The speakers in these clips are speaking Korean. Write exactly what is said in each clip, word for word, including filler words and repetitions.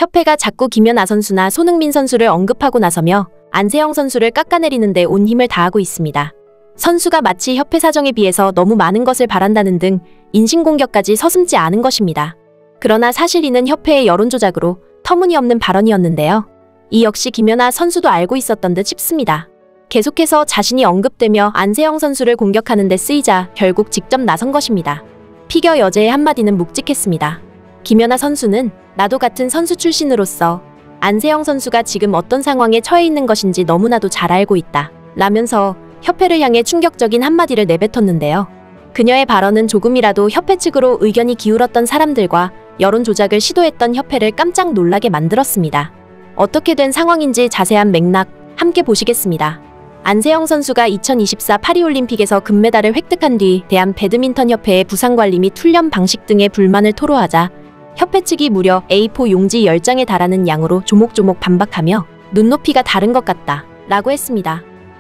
협회가 자꾸 김연아 선수나 손흥민 선수를 언급하고 나서며 안세영 선수를 깎아내리는 데 온 힘을 다하고 있습니다. 선수가 마치 협회 사정에 비해서 너무 많은 것을 바란다는 등 인신공격까지 서슴지 않은 것입니다. 그러나 사실 이는 협회의 여론조작으로 터무니없는 발언이었는데요. 이 역시 김연아 선수도 알고 있었던 듯 싶습니다. 계속해서 자신이 언급되며 안세영 선수를 공격하는 데 쓰이자 결국 직접 나선 것입니다. 피겨 여제의 한마디는 묵직했습니다. 김연아 선수는 나도 같은 선수 출신으로서 안세영 선수가 지금 어떤 상황에 처해 있는 것인지 너무나도 잘 알고 있다 라면서 협회를 향해 충격적인 한마디를 내뱉었는데요. 그녀의 발언은 조금이라도 협회 측으로 의견이 기울었던 사람들과 여론 조작을 시도했던 협회를 깜짝 놀라게 만들었습니다. 어떻게 된 상황인지 자세한 맥락 함께 보시겠습니다. 안세영 선수가 이천이십사 파리올림픽에서 금메달을 획득한 뒤 대한배드민턴협회의 부상관리 및 훈련 방식 등의 불만을 토로하자 협회 측이 무려 에이 사 용지 열 장에 달하는 양으로 조목조목 반박하며 눈높이가 다른 것 같다 라고 했습니다.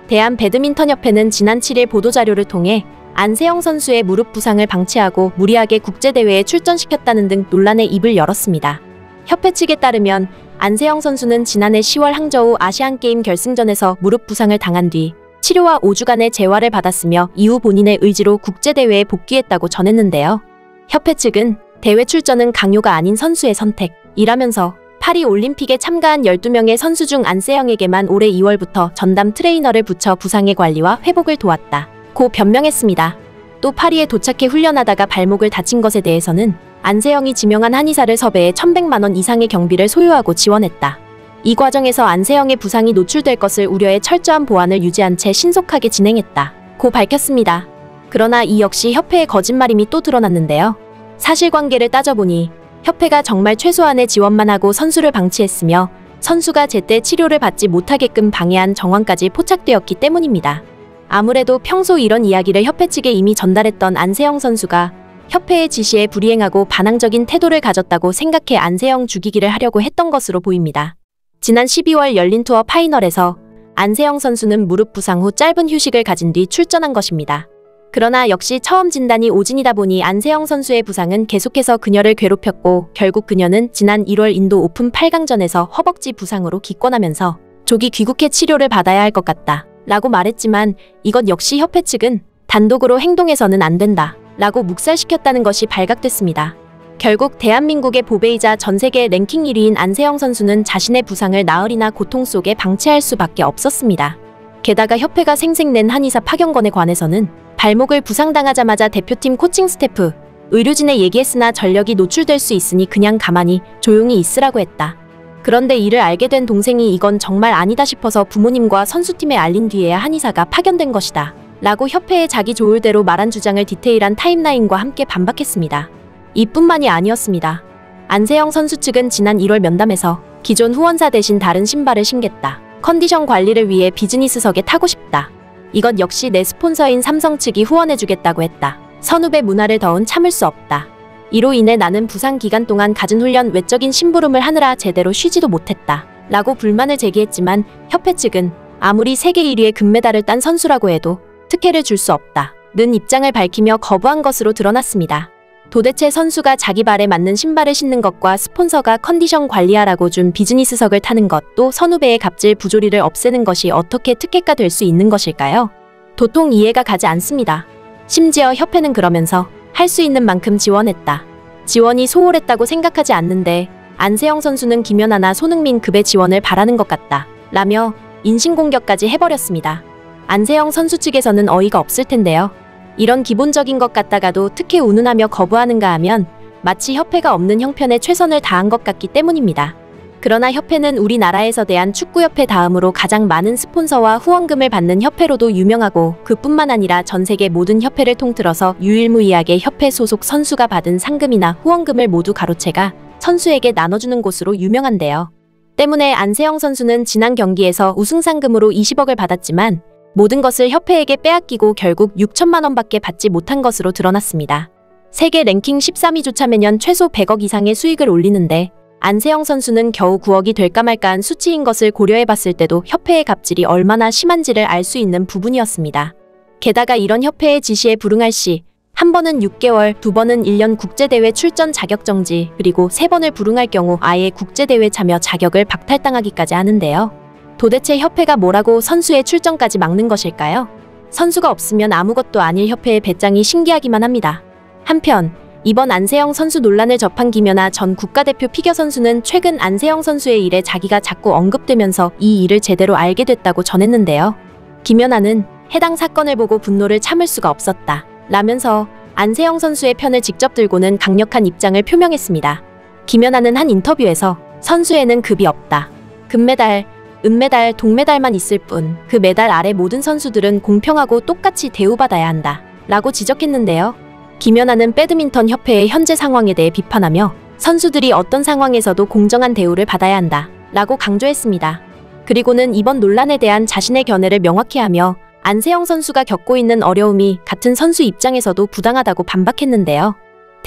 대한배드민턴협회는 지난 칠 일 보도자료를 통해 안세영 선수의 무릎 부상을 방치하고 무리하게 국제대회에 출전시켰다는 등 논란의 입을 열었습니다. 협회 측에 따르면 안세영 선수는 지난해 시월 항저우 아시안게임 결승전에서 무릎 부상을 당한 뒤 치료와 오 주간의 재활을 받았으며 이후 본인의 의지로 국제대회에 복귀했다고 전했는데요. 협회 측은 대회 출전은 강요가 아닌 선수의 선택이라면서 파리올림픽에 참가한 열두 명의 선수 중 안세영에게만 올해 이월부터 전담 트레이너를 붙여 부상의 관리와 회복을 도왔다 고 변명했습니다. 또 파리에 도착해 훈련하다가 발목을 다친 것에 대해서는 안세영이 지명한 한의사를 섭외해 천백만 원 이상의 경비를 소요하고 지원했다. 이 과정에서 안세영의 부상이 노출될 것을 우려해 철저한 보안을 유지한 채 신속하게 진행했다 고 밝혔습니다. 그러나 이 역시 협회의 거짓말임이 또 드러났는데요. 사실관계를 따져보니 협회가 정말 최소한의 지원만 하고 선수를 방치했으며 선수가 제때 치료를 받지 못하게끔 방해한 정황까지 포착되었기 때문입니다. 아무래도 평소 이런 이야기를 협회 측에 이미 전달했던 안세영 선수가 협회의 지시에 불이행하고 반항적인 태도를 가졌다고 생각해 안세영 죽이기를 하려고 했던 것으로 보입니다. 지난 십이월 열린 투어 파이널에서 안세영 선수는 무릎 부상 후 짧은 휴식을 가진 뒤 출전한 것입니다. 그러나 역시 처음 진단이 오진이다 보니 안세영 선수의 부상은 계속해서 그녀를 괴롭혔고 결국 그녀는 지난 일월 인도 오픈 팔 강전에서 허벅지 부상으로 기권하면서 조기 귀국해 치료를 받아야 할 것 같다 라고 말했지만 이것 역시 협회 측은 단독으로 행동해서는 안 된다 라고 묵살시켰다는 것이 발각됐습니다. 결국 대한민국의 보배이자 전세계 랭킹 일 위인 안세영 선수는 자신의 부상을 나흘이나 고통 속에 방치할 수밖에 없었습니다. 게다가 협회가 생생낸 한의사 파견권에 관해서는 발목을 부상당하자마자 대표팀 코칭 스태프, 의료진에 얘기했으나 전력이 노출될 수 있으니 그냥 가만히 조용히 있으라고 했다. 그런데 이를 알게 된 동생이 이건 정말 아니다 싶어서 부모님과 선수팀에 알린 뒤에야 한의사가 파견된 것이다 라고 협회에 자기 좋을 대로 말한 주장을 디테일한 타임라인과 함께 반박했습니다. 이뿐만이 아니었습니다. 안세영 선수 측은 지난 일월 면담에서 기존 후원사 대신 다른 신발을 신겠다. 컨디션 관리를 위해 비즈니스석에 타고 싶다. 이것 역시 내 스폰서인 삼성 측이 후원해주겠다고 했다. 선후배 문화를 더운 참을 수 없다. 이로 인해 나는 부상 기간 동안 갖은 훈련 외적인 심부름을 하느라 제대로 쉬지도 못했다 라고 불만을 제기했지만 협회 측은 아무리 세계 일 위의 금메달을 딴 선수라고 해도 특혜를 줄 수 없다 는 입장을 밝히며 거부한 것으로 드러났습니다. 도대체 선수가 자기 발에 맞는 신발을 신는 것과 스폰서가 컨디션 관리하라고 준 비즈니스석을 타는 것, 또 선후배의 갑질 부조리를 없애는 것이 어떻게 특혜가 될 수 있는 것일까요? 도통 이해가 가지 않습니다. 심지어 협회는 그러면서 할 수 있는 만큼 지원했다. 지원이 소홀했다고 생각하지 않는데 안세영 선수는 김연아나 손흥민 급의 지원을 바라는 것 같다 라며 인신공격까지 해버렸습니다. 안세영 선수 측에서는 어이가 없을 텐데요. 이런 기본적인 것 같다가도 특혜 운운하며 거부하는가 하면 마치 협회가 없는 형편에 최선을 다한 것 같기 때문입니다. 그러나 협회는 우리나라에서 대한축구협회 다음으로 가장 많은 스폰서와 후원금을 받는 협회로도 유명하고 그뿐만 아니라 전 세계 모든 협회를 통틀어서 유일무이하게 협회 소속 선수가 받은 상금이나 후원금을 모두 가로채가 선수에게 나눠주는 곳으로 유명한데요. 때문에 안세영 선수는 지난 경기에서 우승상금으로 이십억을 받았지만 모든 것을 협회에게 빼앗기고 결국 육천만 원밖에 받지 못한 것으로 드러났습니다. 세계 랭킹 십삼 위조차 매년 최소 백억 이상의 수익을 올리는데 안세영 선수는 겨우 구억이 될까 말까한 수치인 것을 고려해봤을 때도 협회의 갑질이 얼마나 심한지를 알 수 있는 부분이었습니다. 게다가 이런 협회의 지시에 불응할 시 한 번은 육 개월, 두 번은 일 년 국제대회 출전 자격 정지, 그리고 세 번을 불응할 경우 아예 국제대회 참여 자격을 박탈당하기까지 하는데요. 도대체 협회가 뭐라고 선수의 출전까지 막는 것일까요? 선수가 없으면 아무것도 아닐 협회의 배짱이 신기하기만 합니다. 한편 이번 안세영 선수 논란을 접한 김연아 전 국가대표 피겨 선수는 최근 안세영 선수의 일에 자기가 자꾸 언급되면서 이 일을 제대로 알게 됐다고 전했는데요. 김연아는 해당 사건을 보고 분노를 참을 수가 없었다 라면서 안세영 선수의 편을 직접 들고는 강력한 입장을 표명했습니다. 김연아는 한 인터뷰에서 선수에는 급이 없다. 금메달, 은메달, 동메달만 있을 뿐 그 메달 아래 모든 선수들은 공평하고 똑같이 대우받아야 한다 라고 지적했는데요. 김연아는 배드민턴 협회의 현재 상황에 대해 비판하며 선수들이 어떤 상황에서도 공정한 대우를 받아야 한다 라고 강조했습니다. 그리고는 이번 논란에 대한 자신의 견해를 명확히 하며 안세영 선수가 겪고 있는 어려움이 같은 선수 입장에서도 부당하다고 반박했는데요.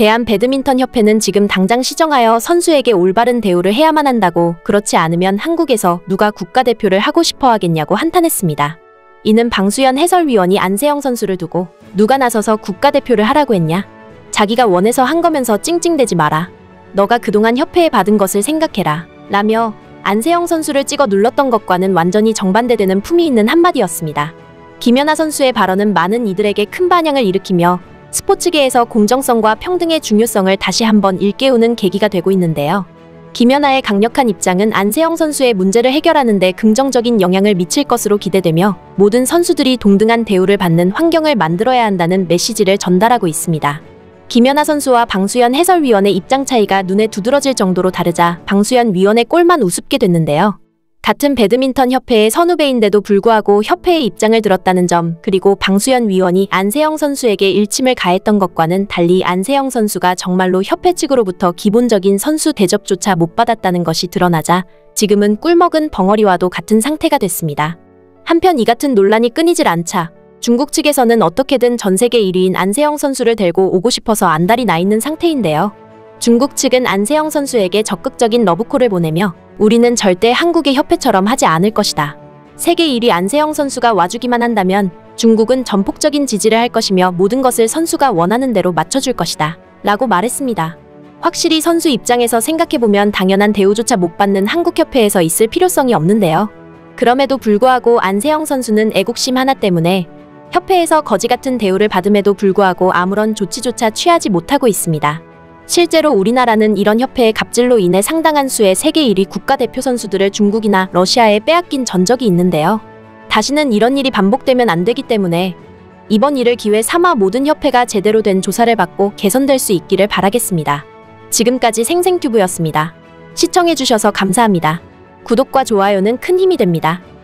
대한배드민턴협회는 지금 당장 시정하여 선수에게 올바른 대우를 해야만 한다고, 그렇지 않으면 한국에서 누가 국가대표를 하고 싶어 하겠냐고 한탄했습니다. 이는 방수현 해설위원이 안세영 선수를 두고 누가 나서서 국가대표를 하라고 했냐? 자기가 원해서 한 거면서 찡찡대지 마라. 너가 그동안 협회에 받은 것을 생각해라. 라며 안세영 선수를 찍어 눌렀던 것과는 완전히 정반대되는 품이 있는 한마디였습니다. 김연아 선수의 발언은 많은 이들에게 큰 반향을 일으키며 스포츠계에서 공정성과 평등의 중요성을 다시 한번 일깨우는 계기가 되고 있는데요. 김연아의 강력한 입장은 안세영 선수의 문제를 해결하는 데 긍정적인 영향을 미칠 것으로 기대되며 모든 선수들이 동등한 대우를 받는 환경을 만들어야 한다는 메시지를 전달하고 있습니다. 김연아 선수와 방수현 해설위원의 입장 차이가 눈에 두드러질 정도로 다르자 방수현 위원의 꼴만 우습게 됐는데요. 같은 배드민턴 협회의 선후배인데도 불구하고 협회의 입장을 들었다는 점, 그리고 방수현 위원이 안세영 선수에게 일침을 가했던 것과는 달리 안세영 선수가 정말로 협회 측으로부터 기본적인 선수 대접조차 못 받았다는 것이 드러나자 지금은 꿀먹은 벙어리와도 같은 상태가 됐습니다. 한편 이 같은 논란이 끊이질 않자 중국 측에서는 어떻게든 전세계 일 위인 안세영 선수를 데리고 오고 싶어서 안달이 나 있는 상태인데요. 중국 측은 안세영 선수에게 적극적인 러브콜을 보내며 우리는 절대 한국의 협회처럼 하지 않을 것이다. 세계 일 위 안세영 선수가 와주기만 한다면 중국은 전폭적인 지지를 할 것이며 모든 것을 선수가 원하는 대로 맞춰줄 것이다. 라고 말했습니다. 확실히 선수 입장에서 생각해보면 당연한 대우조차 못 받는 한국협회에서 있을 필요성이 없는데요. 그럼에도 불구하고 안세영 선수는 애국심 하나 때문에 협회에서 거지 같은 대우를 받음에도 불구하고 아무런 조치조차 취하지 못하고 있습니다. 실제로 우리나라는 이런 협회의 갑질로 인해 상당한 수의 세계 일 위 국가대표 선수들을 중국이나 러시아에 빼앗긴 전적이 있는데요. 다시는 이런 일이 반복되면 안 되기 때문에 이번 일을 기회 삼아 모든 협회가 제대로 된 조사를 받고 개선될 수 있기를 바라겠습니다. 지금까지 생생튜브였습니다. 시청해주셔서 감사합니다. 구독과 좋아요는 큰 힘이 됩니다.